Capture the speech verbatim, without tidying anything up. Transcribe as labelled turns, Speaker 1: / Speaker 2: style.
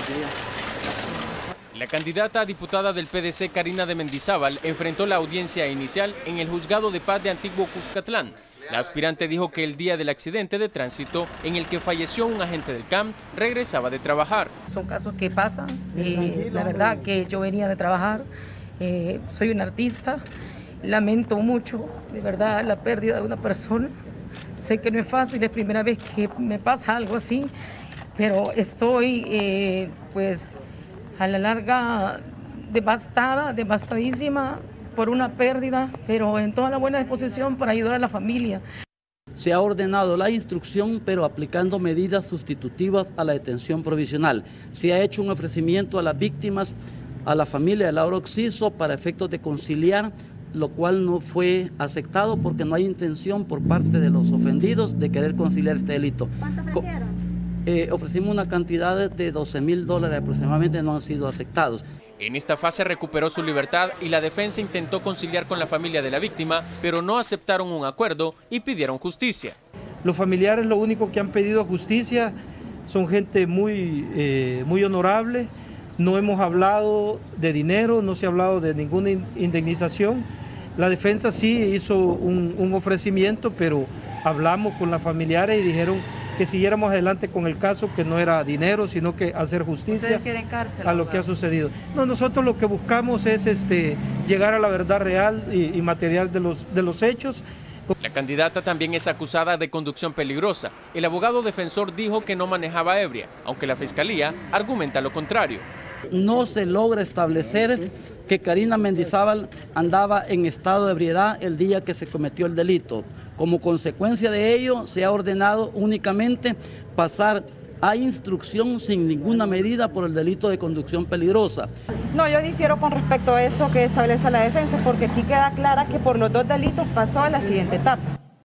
Speaker 1: La candidata a diputada del P D C, Karina de Mendizábal, enfrentó la audiencia inicial en el Juzgado de Paz de Antiguo Cuscatlán. La aspirante dijo que el día del accidente de tránsito en el que falleció un agente del C A M regresaba de trabajar.
Speaker 2: Son casos que pasan, eh, la verdad que yo venía de trabajar, eh, soy una artista, lamento mucho, de verdad, la pérdida de una persona. Sé que no es fácil, es la primera vez que me pasa algo así, pero estoy eh, pues a la larga devastada, devastadísima por una pérdida, pero en toda la buena disposición para ayudar a la familia.
Speaker 3: Se ha ordenado la instrucción, pero aplicando medidas sustitutivas a la detención provisional. Se ha hecho un ofrecimiento a las víctimas, a la familia de Laura Oxiso, para efectos de conciliar, lo cual no fue aceptado porque no hay intención por parte de los ofendidos de querer conciliar este delito.
Speaker 4: ¿Cuánto ofrecieron?
Speaker 3: Eh, ofrecimos una cantidad de doce mil dólares aproximadamente, no han sido aceptados.
Speaker 1: En esta fase recuperó su libertad y la defensa intentó conciliar con la familia de la víctima, pero no aceptaron un acuerdo y pidieron justicia.
Speaker 5: Los familiares lo único que han pedido justicia, son gente muy, eh, muy honorable, no hemos hablado de dinero, no se ha hablado de ninguna indemnización. La defensa sí hizo un, un ofrecimiento, pero hablamos con las familiares y dijeron que siguiéramos adelante con el caso, que no era dinero, sino que hacer justicia
Speaker 2: cárcel,
Speaker 5: a lo que ha sucedido. No, nosotros lo que buscamos es este, llegar a la verdad real y, y material de los, de los hechos.
Speaker 1: La candidata también es acusada de conducción peligrosa. El abogado defensor dijo que no manejaba ebria, aunque la fiscalía argumenta lo contrario.
Speaker 3: No se logra establecer que Karina Mendizábal andaba en estado de ebriedad el día que se cometió el delito. Como consecuencia de ello, se ha ordenado únicamente pasar a instrucción sin ninguna medida por el delito de conducción peligrosa.
Speaker 6: No, yo difiero con respecto a eso que establece la defensa, porque aquí queda clara que por los dos delitos pasó a la siguiente etapa.